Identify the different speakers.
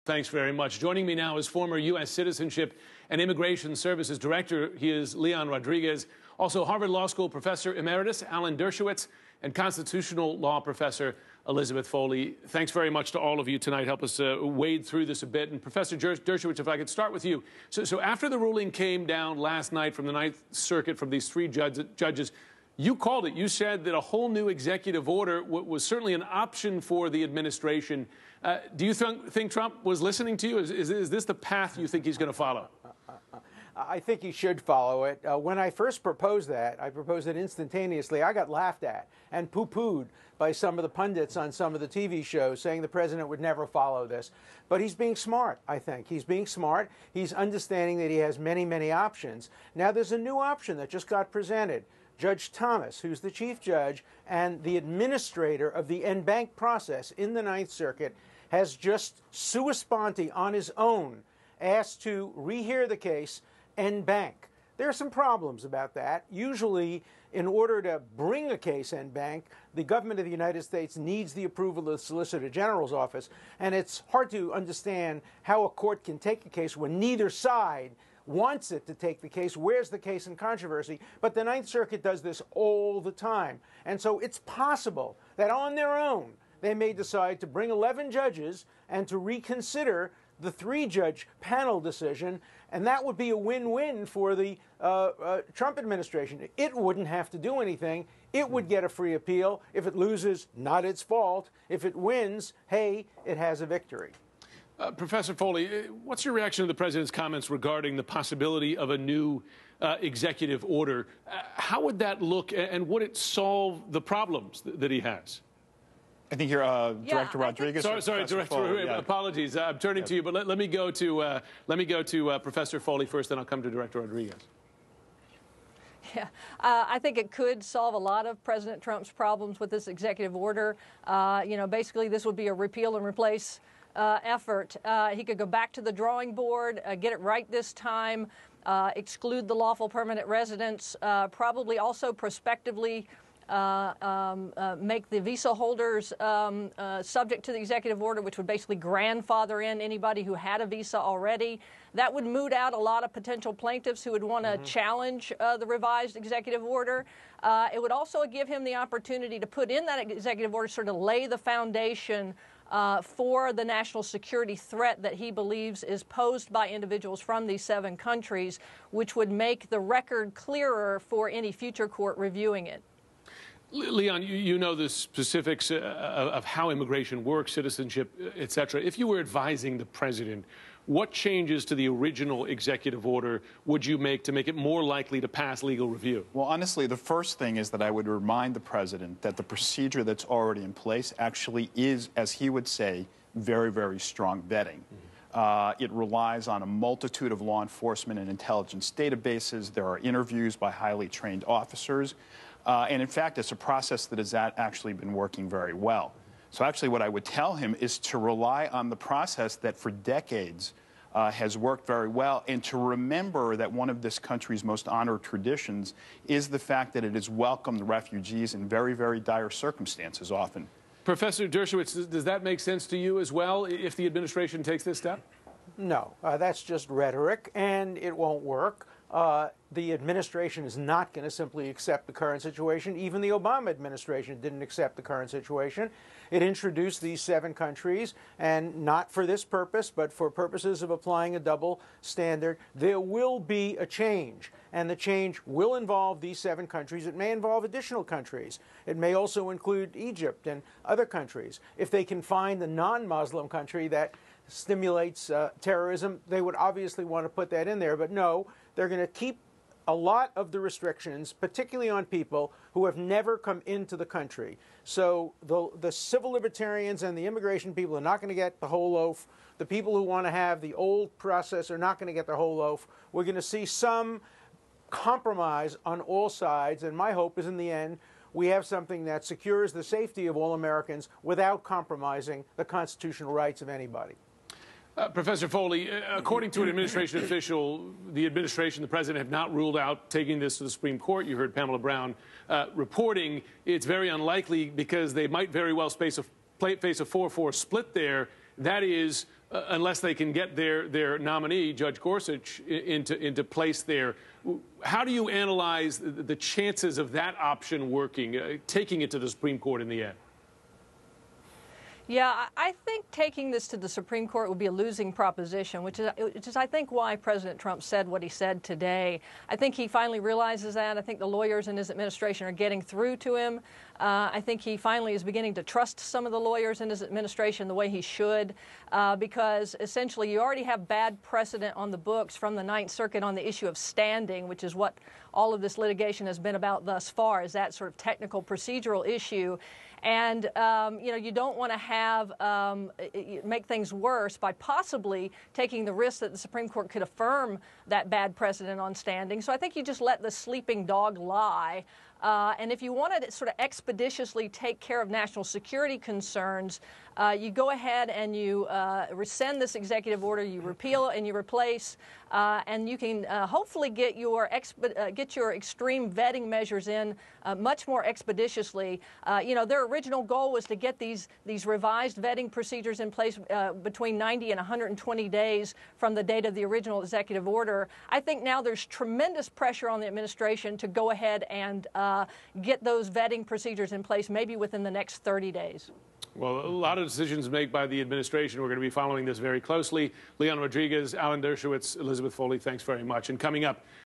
Speaker 1: Thanks very much. Joining me now is former U.S. Citizenship and Immigration Services Director. He is Leon Rodriguez. Also, Harvard Law School Professor Emeritus Alan Dershowitz and Constitutional Law Professor Elizabeth Foley. Thanks very much to all of you tonight. Help us wade through this a bit. And Professor Dershowitz, if I could start with you. So after the ruling came down last night from the Ninth Circuit from these three judges, you called it. You said that a whole new executive order was certainly an option for the administration. Do you think Trump was listening to you? Is this the path you think he's going to follow?
Speaker 2: I think he should follow it. When I first proposed that, I proposed it instantaneously. I got laughed at and poo-pooed by some of the pundits on some of the TV shows saying the president would never follow this. But he's being smart, I think. He's being smart. He's understanding that he has many, many options. Now there's a new option that just got presented. Judge Thomas, who's the chief judge and the administrator of the en banc process in the Ninth Circuit, has just sua sponte on his own asked to rehear the case en banc. There are some problems about that. Usually, in order to bring a case en banc, the government of the United States needs the approval of the Solicitor General's office, and it's hard to understand how a court can take a case when neither side wants it to take the case. Where's the case in controversy? But the Ninth Circuit does this all the time. And so it's possible that on their own, they may decide to bring 11 judges and to reconsider the three-judge panel decision, and that would be a win-win for the Trump administration. It wouldn't have to do anything. It would get a free appeal. If it loses, not its fault. If it wins, hey, it has a victory.
Speaker 1: Professor Foley, what's your reaction to the president's comments regarding the possibility of a new executive order? How would that look, and would it solve the problems that he has?
Speaker 3: I think you're Director Rodriguez.
Speaker 1: Sorry, Director. Yeah. Apologies. I'm turning to you, but let me go to Professor Foley first, then I'll come to Director Rodriguez.
Speaker 4: Yeah, I think it could solve a lot of President Trump's problems with this executive order. Basically, this would be a repeal and replace effort. He could go back to the drawing board, get it right this time, exclude the lawful permanent residents, probably also prospectively make the visa holders subject to the executive order, which would basically grandfather in anybody who had a visa already. That would moot out a lot of potential plaintiffs who would want to challenge the revised executive order. It would also give him the opportunity to put in that executive order, sort of lay the foundation for the national security threat that he believes is posed by individuals from these 7 countries, which would make the record clearer for any future court reviewing it.
Speaker 1: Leon, you know the specifics of how immigration works, citizenship, et cetera. If you were advising the president, what changes to the original executive order would you make to make it more likely to pass legal review? Well,
Speaker 3: honestly, the first thing is that I would remind the president that the procedure that's already in place actually is, as he would say, very, very strong vetting. It relies on a multitude of law enforcement and intelligence databases. There are interviews by highly trained officers. And in fact, it's a process that has actually been working very well. So actually what I would tell him is to rely on the process that for decades has worked very well, and to remember that one of this country's most honored traditions is the fact that it has welcomed refugees in very, very dire circumstances often.
Speaker 1: Professor Dershowitz, does that make sense to you as well, if the administration takes this step?
Speaker 2: No, that's just rhetoric, and it won't work. The administration is not going to simply accept the current situation. Even the Obama administration didn't accept the current situation. It introduced these 7 countries, and not for this purpose, but for purposes of applying a double standard. There will be a change, and the change will involve these 7 countries. It may involve additional countries. It may also include Egypt and other countries. If they can find a non-Muslim country that stimulates terrorism, they would obviously want to put that in there. But no, they're going to keep a lot of the restrictions, particularly on people who have never come into the country. So the civil libertarians and the immigration people are not going to get the whole loaf. The people who want to have the old process are not going to get the whole loaf. We're going to see some compromise on all sides, and my hope is in the end we have something that secures the safety of all Americans without compromising the constitutional rights of anybody.
Speaker 1: Professor Foley, according to an administration official, the administration, the president, have not ruled out taking this to the Supreme Court. You heard Pamela Brown reporting it's very unlikely because they might very well face a 4-4 split there. That is, unless they can get their nominee, Judge Gorsuch, into place there. How do you analyze the chances of that option working, taking it to the Supreme Court in the end?
Speaker 4: Yeah, I think taking this to the Supreme Court would be a losing proposition, which is, I think, why President Trump said what he said today. I think he finally realizes that. I think the lawyers in his administration are getting through to him. I think he finally is beginning to trust some of the lawyers in his administration the way he should, because essentially you already have bad precedent on the books from the Ninth Circuit on the issue of standing, which is what all of this litigation has been about thus far, is that sort of technical procedural issue. And, you know, you don't want to have make things worse by possibly taking the risk that the Supreme Court could affirm that bad precedent on standing. So I think you just let the sleeping dog lie. And if you want to sort of expeditiously take care of national security concerns, you go ahead and you rescind this executive order, you repeal and you replace, and you can hopefully get your extreme vetting measures in much more expeditiously. You know, their original goal was to get these revised vetting procedures in place between 90 and 120 days from the date of the original executive order. I think now there's tremendous pressure on the administration to go ahead and get those vetting procedures in place maybe within the next 30 days.
Speaker 1: Well, a lot of decisions made by the administration. We're going to be following this very closely. Leon Rodriguez, Alan Dershowitz, Elizabeth Foley, thanks very much. And coming up,